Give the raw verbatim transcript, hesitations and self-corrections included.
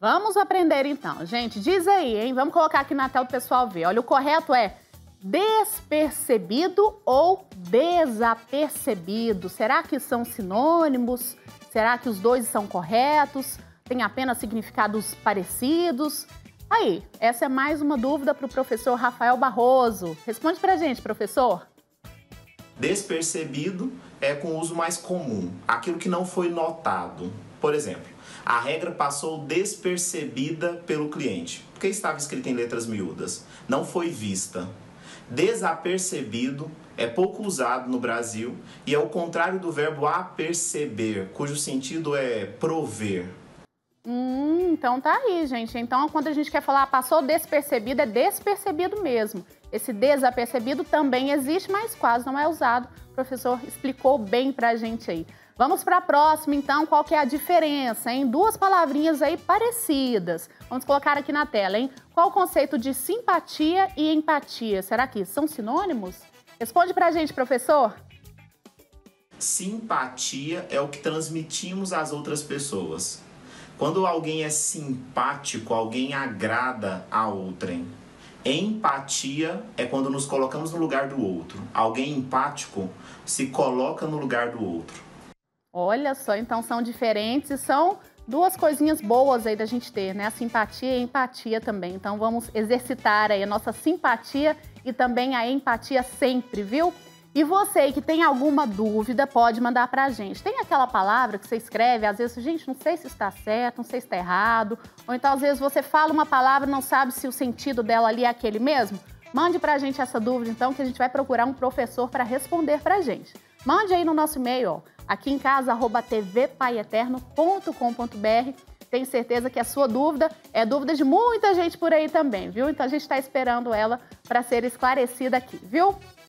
Vamos aprender então, gente. Diz aí, hein? Vamos colocar aqui na tela para o pessoal ver. Olha, o correto é despercebido ou desapercebido. Será que são sinônimos? Será que os dois são corretos? Tem apenas significados parecidos? Aí, essa é mais uma dúvida para o professor Rafael Barroso. Responde pra gente, professor. Despercebido é com uso mais comum, aquilo que não foi notado. Por exemplo, a regra passou despercebida pelo cliente, porque estava escrita em letras miúdas, não foi vista. Desapercebido é pouco usado no Brasil e é o contrário do verbo aperceber, cujo sentido é prover. Hum, então tá aí, gente. Então, quando a gente quer falar passou despercebido, é despercebido mesmo. Esse desapercebido também existe, mas quase não é usado. O professor explicou bem pra gente aí. Vamos para a próxima, então. Qual que é a diferença, hein? Duas palavrinhas aí parecidas. Vamos colocar aqui na tela, hein? Qual o conceito de simpatia e empatia? Será que são sinônimos? Responde pra gente, professor. Simpatia é o que transmitimos às outras pessoas. Quando alguém é simpático, alguém agrada a outrem. Empatia é quando nos colocamos no lugar do outro. Alguém empático se coloca no lugar do outro. Olha só, então são diferentes e são duas coisinhas boas aí da gente ter, né? A simpatia e a empatia também. Então vamos exercitar aí a nossa simpatia e também a empatia sempre, viu? E você aí que tem alguma dúvida, pode mandar pra gente. Tem aquela palavra que você escreve, às vezes, gente, não sei se está certo, não sei se está errado. Ou então, às vezes, você fala uma palavra e não sabe se o sentido dela ali é aquele mesmo. Mande pra gente essa dúvida, então, que a gente vai procurar um professor para responder pra gente. Mande aí no nosso e-mail, ó, aqui em casa, arroba t v pai eterno ponto com ponto b r. Tenho certeza que a sua dúvida é dúvida de muita gente por aí também, viu? Então, a gente está esperando ela para ser esclarecida aqui, viu?